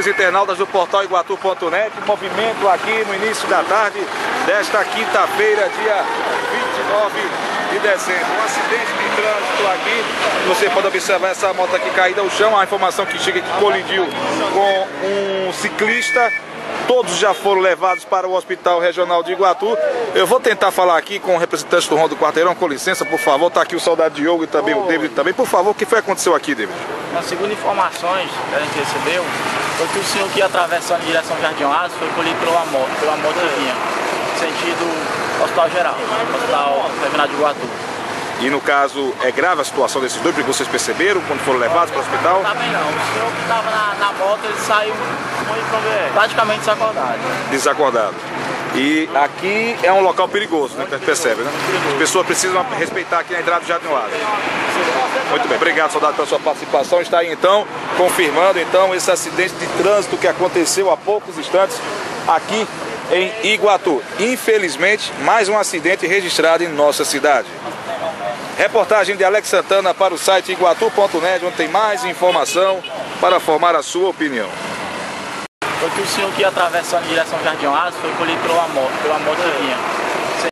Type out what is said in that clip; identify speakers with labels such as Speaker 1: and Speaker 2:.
Speaker 1: os internautas do portal Iguatu.net, movimento aqui no início da tarde desta quinta-feira, dia 29 de dezembro. Um acidente de trânsito aqui, você pode observar essa moto aqui caída ao chão, a informação que chega que colidiu com um ciclista. Todos já foram levados para o Hospital Regional de Iguatu. Eu vou tentar falar aqui com o representante do Ronda do Quarteirão, com licença, por favor. Está aqui o soldado Diogo e também o David também. Por favor, o que foi que aconteceu aqui, David?
Speaker 2: Segundo informações que a gente recebeu, foi que o senhor que ia atravessando em direção ao Jardim Oásis foi colhido pela moto que vinha, sentido Hospital Geral, Hospital Terminal de Iguatu.
Speaker 1: E no caso, é grave a situação desses dois, porque vocês perceberam quando foram levados para o hospital?
Speaker 2: Não, tá bem não. O senhor que estava na moto, ele saiu praticamente desacordado.
Speaker 1: Desacordado. E aqui é um local perigoso, né, que a gente percebe, né? As pessoas precisam respeitar aqui a entrada do Jardim Oásis. Muito bem, obrigado, soldado, pela sua participação. Está aí então, confirmando então esse acidente de trânsito que aconteceu há poucos instantes aqui em Iguatu. Infelizmente, mais um acidente registrado em nossa cidade. Reportagem de Alex Santana para o site Iguatu.net, onde tem mais informação para formar a sua opinião.
Speaker 2: Foi que o senhor que ia atravessando em direção ao Jardim Oásis foi colhido pela moto que vinha,